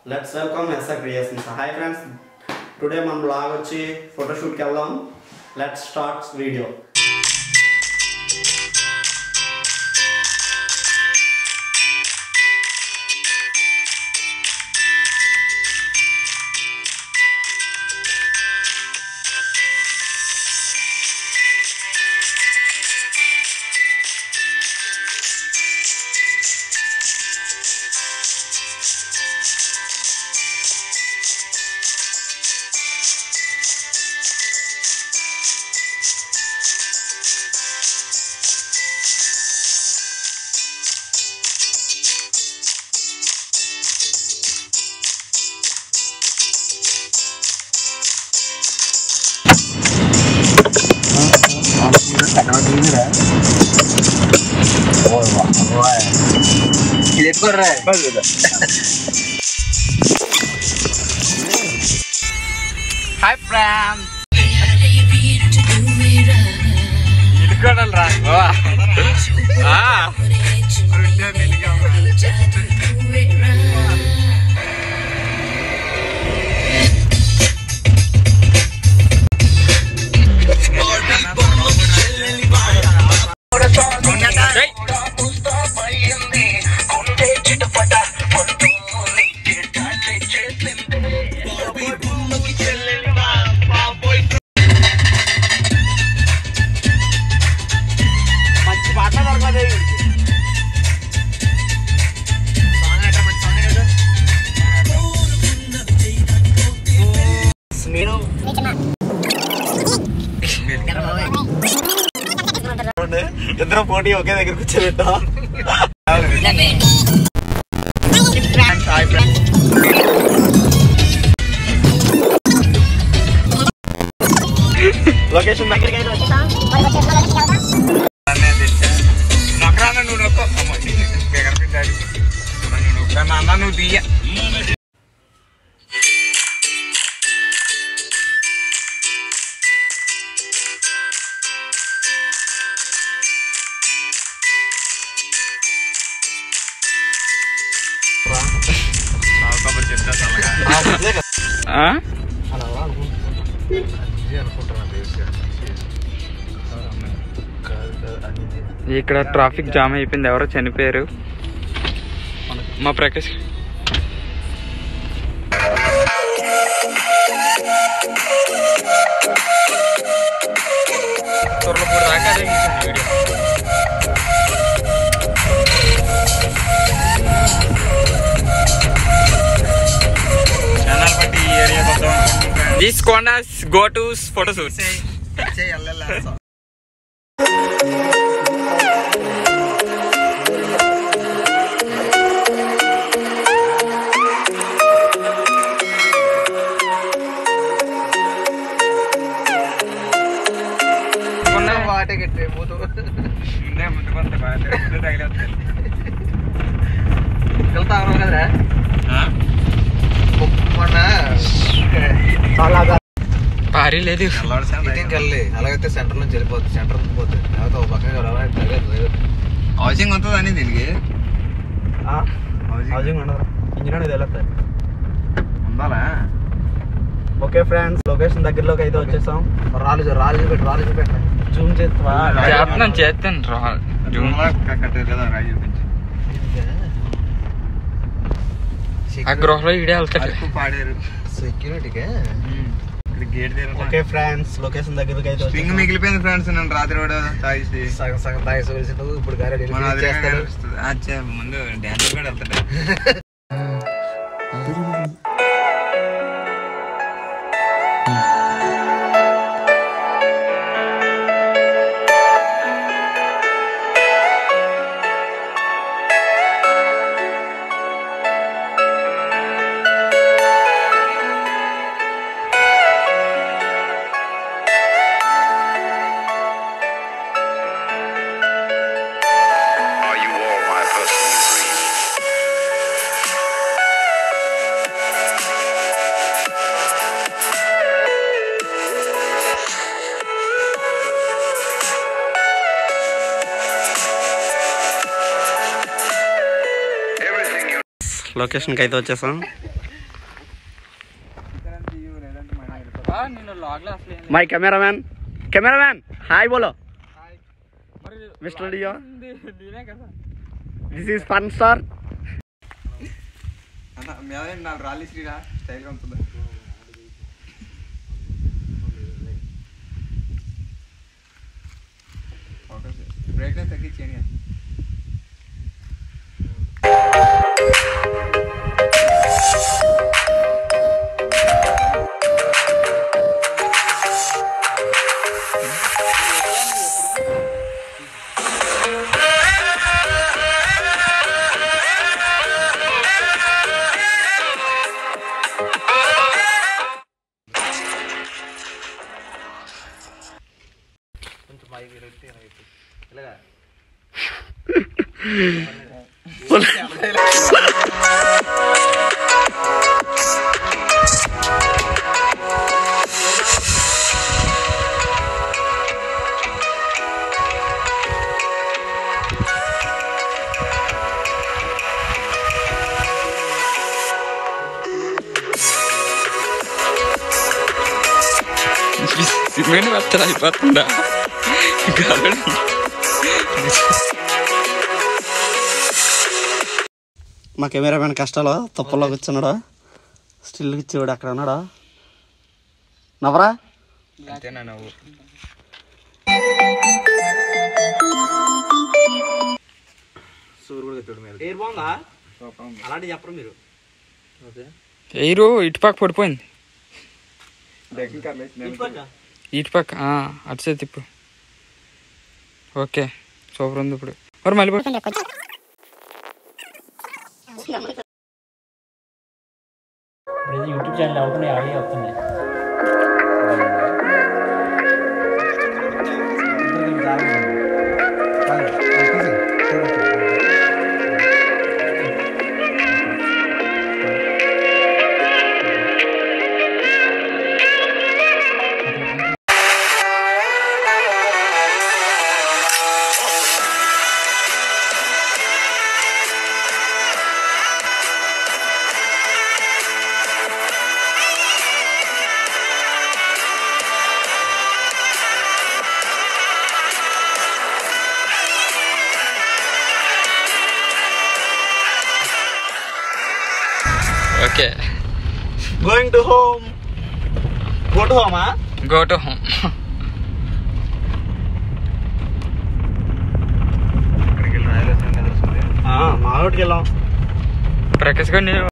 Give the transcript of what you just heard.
Let's welcome SR Creations. Hi friends, today మనం vlog వచ్చి photoshoot కి వెళ్దాం. Let's start video. Hi friends. Ilkodal ra. ఇద్దరం పోటీ ఒకే దగ్గర కూర్చోబెట్టాం. లొకేషన్ దగ్గరికి అయితే వచ్చాం. నువ్వు తీయ ఇక్కడ ట్రాఫిక్ జామ్ అయిపోయింది. ఎవరో చనిపోయారు. మా ప్రకాష్ తొర్లపూడి దాకా అదే వీడియో. ఛానల్ బట్టి ఈ ఏరియా దిస్ కొండాస్ గో టు ఫోటోషూట్. పారీ లేదు అలాగైతే సెంటర్ నుంచి వెళ్ళిపోతుంది. సెంటర్ నుంచి పోతుంది. హౌసింగ్ ఉంటుంది అని దీనికి హౌసింగ్ ఉండదు. ఇంజనీర్ తెలుస్తుంది. ఉండాలా? ఓకే ఫ్రెండ్స్, లొకేషన్ దగ్గరలోకి అయితే వచ్చేసాం. రాళ్ళు చూపెట్టాలి. జూమ్ చేస్తాను జూమ్ కట్టేది కదా రాయి చూపించి. ఆ గృహలో ఇడే వెళ్తాడు. పాడారు సెక్యూరిటీకే. ఓకే ఫ్రెండ్స్, లొకేషన్ దగ్గరికి అయితే స్ప్రింగ్ మిగిలిపోయింది ఫ్రెండ్స్. నేను రాత్రి కూడా తాగేసి సగం తాగేసి ఇప్పుడు ముందు డ్యాన్స్ కూడా వెళ్తాడు. లొకేషన్కి అయితే వచ్చేసాం. మై కెమెరామ్యాన్ హాయ్ బోలో మిస్టర్ డియో దిస్ ఈస్ ఫన్ స్టార్. రాలి శ్రీరా స్టైల్ గా ఉంటుంది. బ్రైట్నెస్ తగ్గించేయండి. సిమెంట్ బత్తలు అయిపోతుందా? మా కెమెరామెన్ కష్టాలు తప్పుల్లో కూర్చున్నాడు. స్టిల్ ఇచ్చేవాడు అక్కడ ఉన్నాడా? నవరా అంతేనా నువ్వు? ఎయిర్ బాగుందా? అలాంటి చెప్పరు మీరు. ఎయిరు ఇటుపక్క పడిపోయింది. ఇటుపక్క అటు సైడ్ తిప్పు. ఓకే సూపర్ ఉంది ఇప్పుడు. మరి మళ్ళీ యూట్యూబ్ ఛానల్ అవుతున్నాయి, ఆడియో వస్తున్నాయి. Okay going to home. Go to హోమా? Go to home. ఇక్కడికి వెళ్ళి రాయలసీమ మాలోటికి వెళ్ళాం. ప్రకాష్ గారు